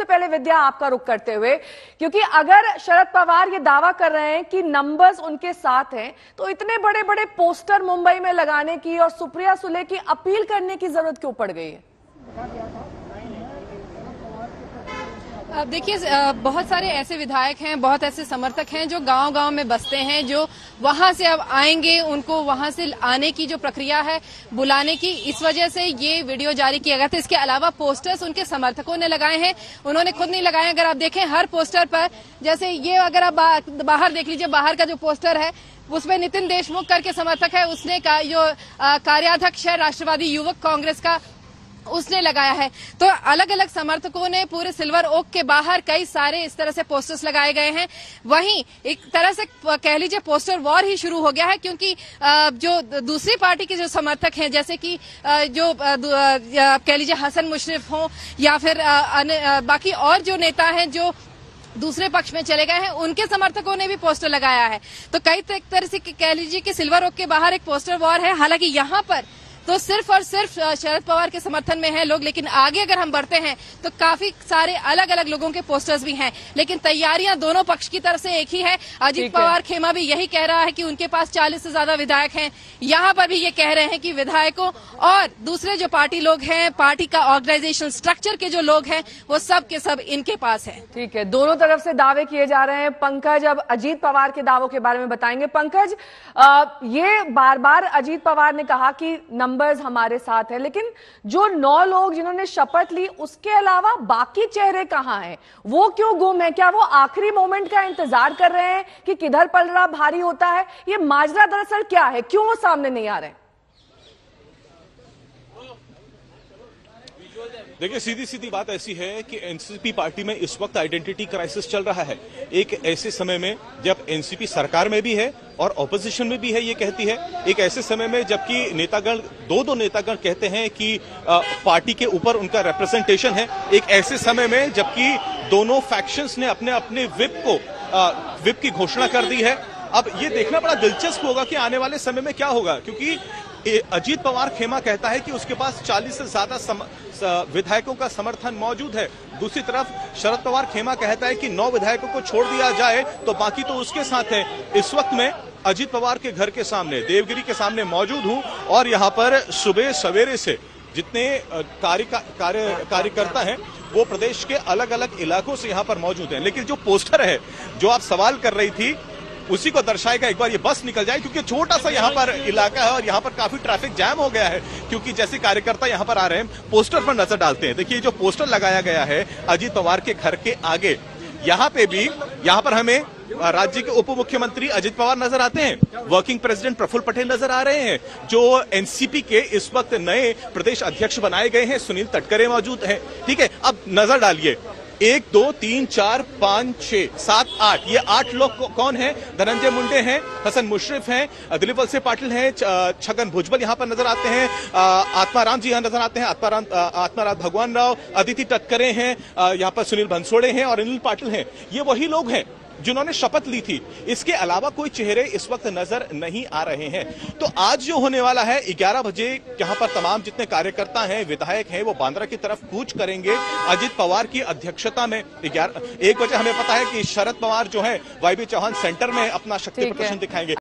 पहले विद्या आपका रुख करते हुए, क्योंकि अगर शरद पवार ये दावा कर रहे हैं कि नंबर्स उनके साथ हैं, तो इतने बड़े बड़े पोस्टर मुंबई में लगाने की और सुप्रिया सुले की अपील करने की जरूरत क्यों पड़ गई है? देखिए, बहुत सारे ऐसे विधायक हैं, बहुत ऐसे समर्थक हैं जो गांव-गांव में बसते हैं, जो वहां से अब आएंगे, उनको वहां से आने की जो प्रक्रिया है बुलाने की, इस वजह से ये वीडियो जारी किया गया था। इसके अलावा पोस्टर्स उनके समर्थकों ने लगाए हैं, उन्होंने खुद नहीं लगाए। अगर आप देखें हर पोस्टर पर, जैसे ये अगर आप बाहर देख लीजिए, बाहर का जो पोस्टर है उसमें नितिन देशमुख करके समर्थक है, उसने जो कार्याध्यक्ष है राष्ट्रवादी युवक कांग्रेस का, उसने लगाया है। तो अलग अलग समर्थकों ने पूरे सिल्वर ओक के बाहर कई सारे इस तरह से पोस्टर्स लगाए गए हैं। वहीं एक तरह से कह लीजिए पोस्टर वॉर ही शुरू हो गया है, क्योंकि जो दूसरी पार्टी के जो समर्थक हैं, जैसे कि जो कह लीजिए हसन मुशर्रफ हो या फिर बाकी और जो नेता हैं जो दूसरे पक्ष में चले गए हैं, उनके समर्थकों ने भी पोस्टर लगाया है। तो कई तरह से कह लीजिए कि सिल्वर ओक के बाहर एक पोस्टर वॉर है। हालांकि यहाँ पर तो सिर्फ और सिर्फ शरद पवार के समर्थन में हैं लोग, लेकिन आगे अगर हम बढ़ते हैं तो काफी सारे अलग अलग लोगों के पोस्टर्स भी हैं। लेकिन तैयारियां दोनों पक्ष की तरफ से एक ही है। अजीत पवार खेमा भी यही कह रहा है कि उनके पास 40 से ज्यादा विधायक हैं। यहाँ पर भी ये कह रहे हैं कि विधायकों और दूसरे जो पार्टी लोग हैं, पार्टी का ऑर्गेनाइजेशन स्ट्रक्चर के जो लोग हैं, वो सब के सब इनके पास है। ठीक है, दोनों तरफ से दावे किए जा रहे हैं। पंकज अब अजीत पवार के दावों के बारे में बताएंगे। पंकज, ये बार बार अजीत पवार ने कहा कि नंबर्स हमारे साथ है, लेकिन जो 9 लोग जिन्होंने शपथ ली, उसके अलावा बाकी चेहरे कहां हैं? वो क्यों गुम है? क्या वो आखिरी मोमेंट का इंतजार कर रहे हैं कि किधर पलड़ा भारी होता है? ये माजरा दरअसल क्या है? क्यों वो सामने नहीं आ रहे? देखिए, सीधी सीधी बात ऐसी है कि एनसीपी पार्टी में इस वक्त आइडेंटिटी क्राइसिस चल रहा है। एक ऐसे समय में जब एनसीपी सरकार में भी है और ऑपोजिशन में भी है, ये कहती है। एक ऐसे समय में जबकि नेतागण दो नेतागण कहते हैं कि पार्टी के ऊपर उनका रिप्रेजेंटेशन है। एक ऐसे समय में जबकि दोनों फैक्शंस ने अपने अपने विप की घोषणा कर दी है। अब ये देखना बड़ा दिलचस्प होगा कि आने वाले समय में क्या होगा, क्योंकि अजीत पवार खेमा कहता है कि उसके पास 40 से ज्यादा विधायकों का समर्थन मौजूद है। दूसरी तरफ शरद पवार खेमा कहता है कि 9 विधायकों को छोड़ दिया जाए तो बाकी तो उसके साथ है। इस वक्त मैं अजीत पवार के घर के सामने, देवगिरी के सामने मौजूद हूं और यहां पर सुबह सवेरे से जितने कार्यकर्ता हैं वो प्रदेश के अलग अलग इलाकों से यहां पर मौजूद हैं। लेकिन जो पोस्टर है, जो आप सवाल कर रही थी, उसी को दर्शाएगा। एक बार ये बस निकल जाए, क्योंकि छोटा सा यहाँ पर इलाका है और यहाँ पर काफी ट्रैफिक जैम हो गया है, क्योंकि जैसे कार्यकर्ता यहाँ पर आ रहे हैं। पोस्टर पर नजर डालते हैं। देखिए, जो पोस्टर लगाया गया है अजीत पवार के घर के आगे, यहाँ पे भी, यहाँ पर हमें राज्य के उप मुख्यमंत्री अजीत पवार नजर आते हैं, वर्किंग प्रेसिडेंट प्रफुल्ल पटेल नजर आ रहे हैं, जो एनसीपी के इस वक्त नए प्रदेश अध्यक्ष बनाए गए हैं सुनील तटकरे मौजूद हैं। ठीक है, अब नजर डालिए, 1 2 3 4 5 6 7 8, ये 8 लोग कौन हैं? धनंजय मुंडे हैं, हसन मुशर्रफ हैं, दिलीप वलसे पाटिल हैं, छगन भुजबल यहाँ पर नजर आते हैं, आत्माराम जी यहाँ नजर आते हैं, आत्माराम भगवान राव, अदिति तटकरे हैं, यहाँ पर सुनील बंसोड़े हैं और अनिल पाटिल हैं। ये वही लोग हैं जिन्होंने शपथ ली थी। इसके अलावा कोई चेहरे इस वक्त नजर नहीं आ रहे हैं। तो आज जो होने वाला है 11 बजे, यहाँ पर तमाम जितने कार्यकर्ता हैं, विधायक हैं, वो बांद्रा की तरफ कूच करेंगे अजीत पवार की अध्यक्षता में। 1 बजे हमें पता है कि शरद पवार जो है YB चौहान सेंटर में अपना शक्ति प्रदर्शन दिखाएंगे।